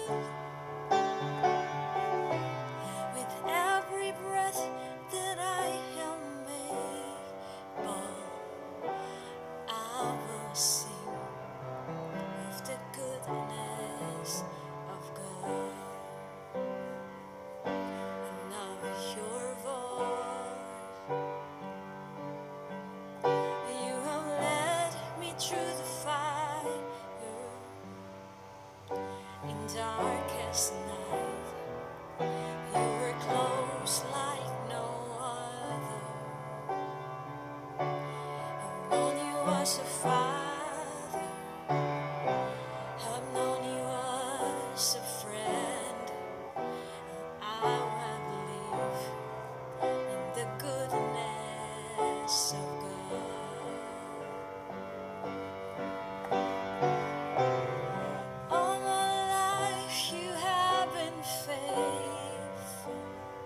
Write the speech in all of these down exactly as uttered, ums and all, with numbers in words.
With every breath that I am able, I will sing of the goodness of God. And of your voice, you have led me through the fire in darkest night. You were close like no other. I've known you as a father, I've known you as a friend. I have lived in the goodness of God. All my life you have been faithful.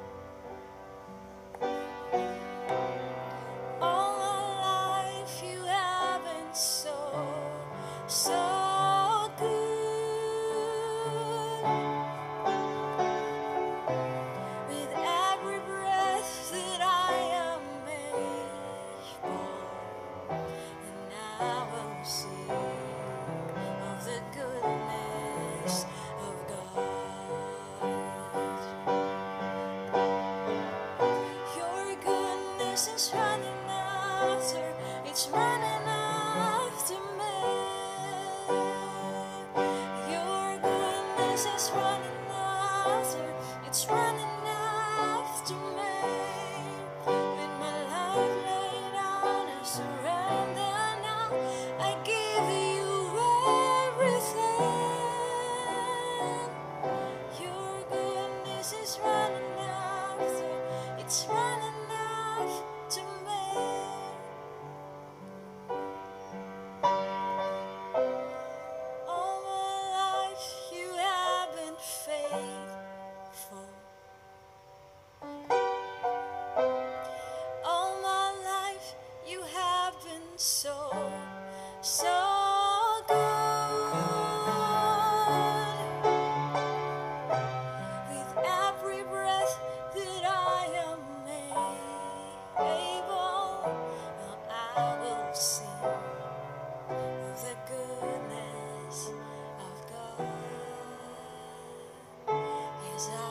All my life you have been so, so good. With every breath that I am able, and I will sing of the goodness of God. Your goodness is running after, it's running after me. Your goodness is running after, it's running after me. With my life laid down, I surrender now. I give you everything. Your goodness is running after, it's running after me. All my life you have been faithful. All my life you have been so, so good. With every breath that I am able, I will sing of the goodness of God. Yes, I